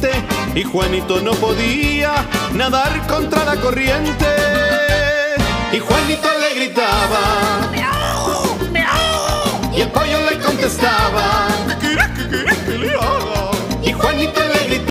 caliente y Juanito no podía nadar contra la corriente. Y Juanito le gritaba y el pollo le contestaba: